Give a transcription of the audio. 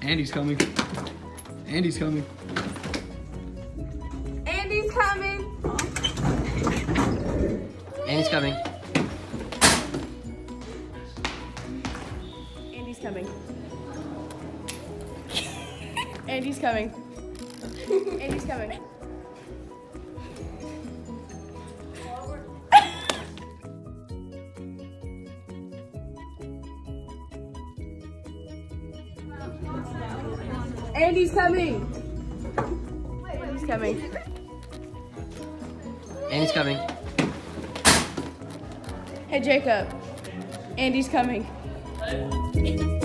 Andy's coming. Andy's coming. Andy's coming. Andy's coming. Andy's coming. Andy's coming. Andy's coming. Andy's coming. Andy's coming. Andy's coming. Hey Jacob. Andy's coming.